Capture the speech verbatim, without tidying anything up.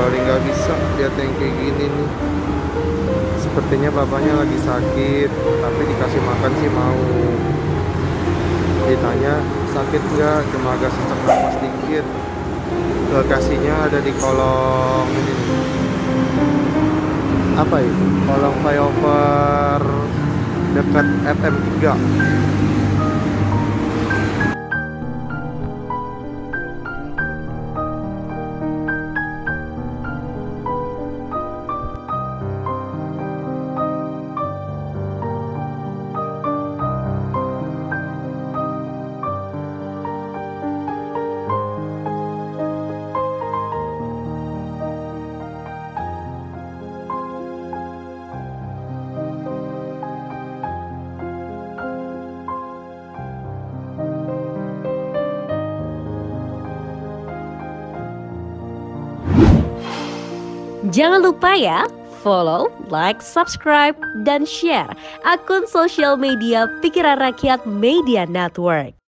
kali nggak bisa lihat yang kayak gini nih. Sepertinya bapaknya lagi sakit, tapi dikasih makan sih mau. Ditanya sakit nggak, cuma agak sesak napas dikit. Lokasinya ada di kolong ini nih. Apa itu? Kolong flyover dekat F M tiga. Jangan lupa ya, follow, like, subscribe, dan share akun sosial media Pikiran Rakyat Media Network.